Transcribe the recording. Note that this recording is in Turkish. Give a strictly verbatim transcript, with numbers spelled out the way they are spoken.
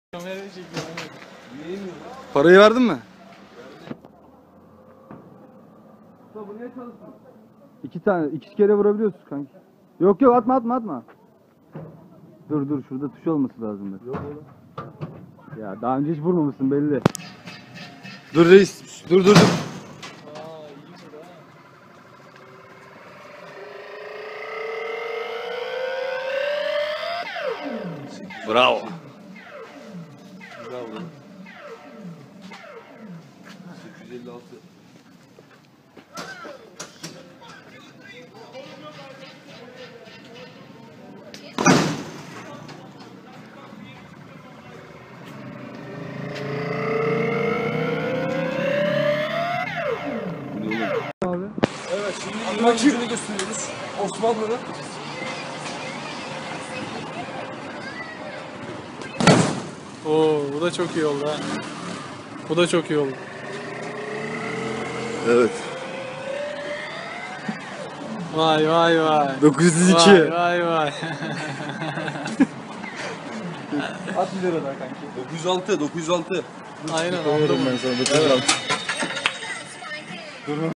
Kamerayı çekiyorum. Parayı verdin mi? Bu niye çalışmıyor? İki tane, iki kere vurabiliyorsun kanki. Yok yok atma atma atma. Dur dur şurada tuş olması lazım. Yok oğlum. Ya daha önce hiç vurmamışsın belli. Dur reis. Dur dur dur. Aa iyi bu da. Bravo. Bravo. sekiz yüz elli altı. Abi. Evet, şimdi yirmi gücünü gösteriyoruz. Osmanlı'nın. Oo bu da çok iyi oldu ha. Bu da çok iyi oldu. Evet. Vay vay vay. dokuz yüz iki. Vay vay vay. At bir lira daha kanki. dokuz yüz altı, dokuz yüz altı. Aynen Koyarım aldım. ben sana dokuz yüz altı.